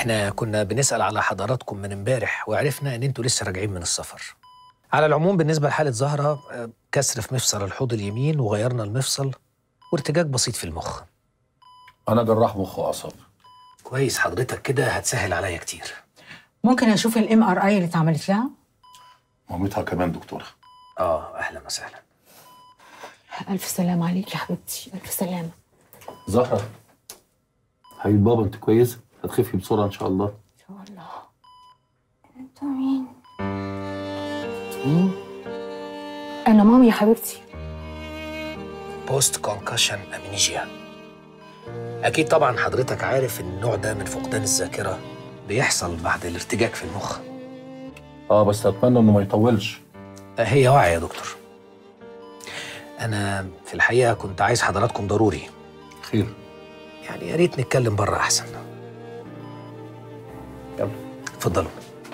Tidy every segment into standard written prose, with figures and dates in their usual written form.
احنا كنا بنسأل على حضراتكم من امبارح وعرفنا ان انتوا لسه راجعين من السفر. على العموم بالنسبة لحالة زهرة، كسر في مفصل الحوض اليمين وغيرنا المفصل وارتجاج بسيط في المخ. أنا جراح مخ وأعصاب. كويس، حضرتك كده هتسهل عليا كتير. ممكن أشوف الMRI اللي اتعملت لها؟ مامتها كمان دكتورة. أهلا وسهلا. ألف سلامة عليك يا حبيبتي، ألف سلامة. زهرة حبيب بابا، أنت كويسة؟ هتخفي بسرعة إن شاء الله. إن شاء الله. أنتوا مين؟ أنا مامي يا حبيبتي. بوست كونكشن امنيجيا. اكيد طبعا حضرتك عارف ان النوع ده من فقدان الذاكره بيحصل بعد الارتجاج في المخ. بس أتمنى إنه ما يطولش. هي واعيه يا دكتور. انا في الحقيقه كنت عايز حضراتكم ضروري. خير؟ يعني يا ريت نتكلم بره احسن. يلا اتفضلوا.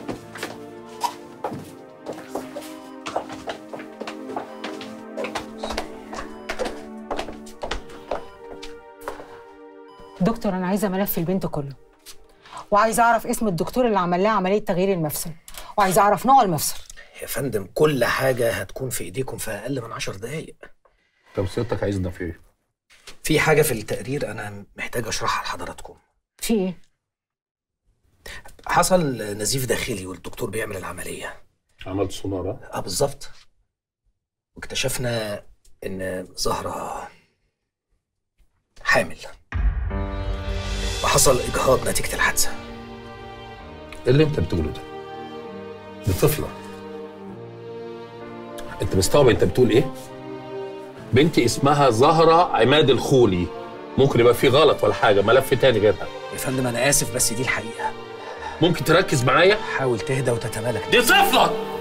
دكتور، أنا عايزة ملف البنت كله، وعايزة أعرف اسم الدكتور اللي عمل لها عملية تغيير المفصل، وعايزة أعرف نوع المفصل. يا فندم كل حاجه هتكون في ايديكم في اقل من 10 دقايق. طب سيادتك عايزنا في إيه؟ في حاجه في التقرير انا محتاج اشرحها لحضراتكم. في إيه؟ حصل نزيف داخلي والدكتور بيعمل العمليه. عملت سونار؟ بالظبط. واكتشفنا ان زهرة حامل وحصل اجهاض نتيجة الحادثة. إيه اللي أنت بتقوله ده؟ دي طفلة. أنت مستوعب أنت بتقول إيه؟ بنتي اسمها زهرة عماد الخولي، ممكن يبقى في غلط ولا حاجة، ملف تاني غيرها. يا فندم أنا آسف بس دي الحقيقة. ممكن تركز معايا؟ حاول تهدى وتتمالك. دي طفلة!